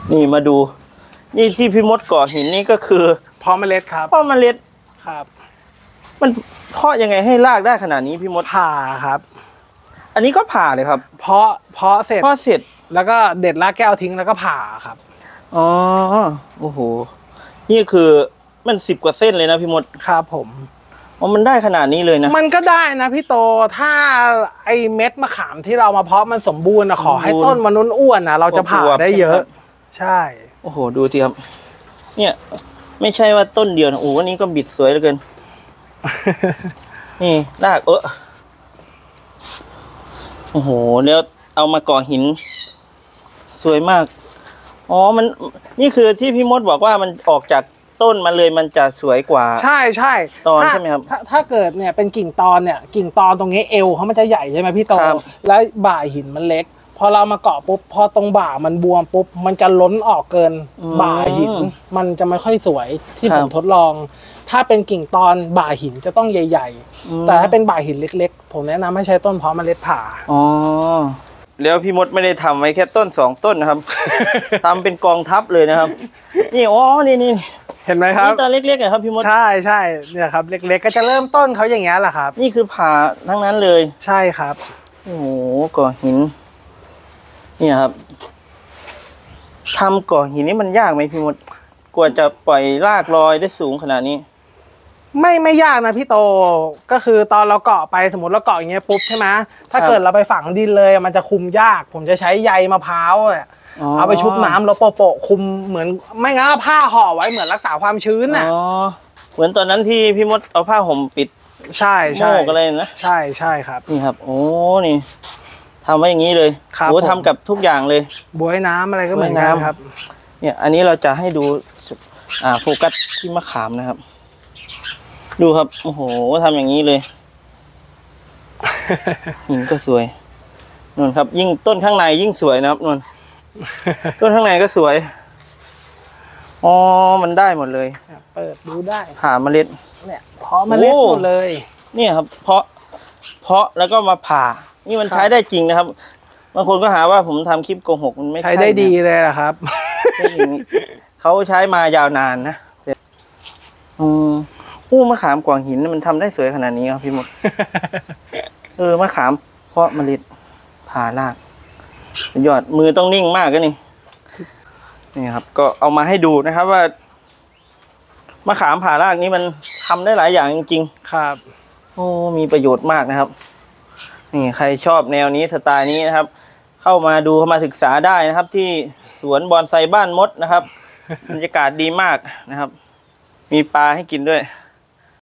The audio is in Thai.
นี่มาดูนี่ที่พี่มดก่อหินนี่ก็คือเพาะเมล็ดครับเพาะเมล็ดครับมันเพาะยังไงให้รากได้ขนาดนี้พี่มดผ่าครับอันนี้ก็ผ่าเลยครับเพาะเสร็จแล้วก็เด็ดรากแก้วทิ้งแล้วก็ผ่าครับอ๋อโอ้โหนี่คือมัน10 กว่าเส้นเลยนะพี่มดครับผมอ๋อมันได้ขนาดนี้เลยนะมันก็ได้นะพี่โตถ้าไอเม็ดมะขามที่เรามาเพาะมันสมบูรณ์นะขอให้ต้นมันอ้วนๆนะเราจะผ่าได้เยอะใช่โอ้โหดูสิครับเนี่ยไม่ใช่ว่าต้นเดียวนะโอ้วันนี้ก็บิดสวยเหลือเกิน นี่รากโอ้โหแล้วเอามาก่อหินสวยมากอ๋อมันนี่คือที่พี่มดบอกว่ามันออกจากต้นมาเลยมันจะสวยกว่าใช่ตอนใช่ไหมครับถ้าเกิดเนี่ยเป็นกิ่งตอนเนี่ยกิ่งตอนตรงนี้เอวเขามันจะใหญ่ใช่ไหมพี่โตแล้วบ่าหินมันเล็กพอเรามาเกาะปุ๊บพอตรงบ่ามันบวมปุ๊บมันจะล้นออกเกินบ่าหินมันจะไม่ค่อยสวยที่ผมทดลองถ้าเป็นกิ่งตอนบ่าหินจะต้องใหญ่ๆแต่ถ้าเป็นบ่าหินเล็กๆผมแนะนำให้ใช้ต้นเพาะเมล็ดผ่าอ๋อแล้วพี่มดไม่ได้ทำไว้แค่ต้น2 ต้นนะครับ ทำเป็นกองทัพเลยนะครับนี่อ๋อนี่เห็นไหมครับนี่ตอนเล็กๆนะครับพี่มดใช่เนี่ยครับเล็กๆก็จะเริ่มต้นเขาอย่างเงี้ยแหละครับนี่คือผ่าทั้งนั้นเลยใช่ครับโอ้โหก่อหินนี่ครับทำก่อหินนี่มันยากไหมพี่มดกว่าจะปล่อยรากลอยได้สูงขนาดนี้ไม่ยากนะพี่โตก็คือตอนเราเกาะไปสมมติเราเกาะอย่างเงี้ยปุ๊บใช่ไหมถ้าเกิดเราไปฝังดินเลยมันจะคุมยากผมจะใช้ใยมะพร้าวเอาไปชุบน้ำแล้วโปะคุมเหมือนไม่งั้นผ้าห่อไว้เหมือนรักษาความชื้นน่ะเหมือนตอนนั้นที่พี่มดเอาผ้าห่มปิดใช่โม่อะไรนะใช่ครับนี่ครับโอ้นี่ทำไว้อย่างนี้เลยโอ้ทำกับทุกอย่างเลยบวยน้ำอะไรก็เหมือนกันครับเนี่ยอันนี้เราจะให้ดูโฟกัสที่มะขามนะครับดูครับโอ้โหทำอย่างนี้เลยหินก็สวยนนครับยิ่งต้นข้างในยิ่งสวยนะครับนนต้นข้างในก็สวยอ๋อมันได้หมดเลยเปิดดูได้ผ่าเมล็ดเนี่ยเพาะเมล็ดหมดเลยเนี่ยครับเพาะแล้วก็มาผ่านี่มันใช้ได้จริงนะครับบางคนก็หาว่าผมทำคลิปโกหกมันไม่ใช่ใช้ได้ดีเลยล่ะครับเขาใช้มายาวนานนะมะขามกวางหินมันทำได้สวยขนาดนี้ครับพี่มดมะขามเพาะเมล็ดผ่ารากยอดมือต้องนิ่งมากก็นี่ครับก็เอามาให้ดูนะครับว่ามะขามผ่ารากนี้มันทำได้หลายอย่างจริงๆครับมีประโยชน์มากนะครับนี่ใครชอบแนวนี้สไตล์นี้นะครับเข้ามาดูเข้ามาศึกษาได้นะครับ ที่สวนบอนไซบ้านมดนะครับบรรยากาศดีมากนะครับมีปลาให้กินด้วย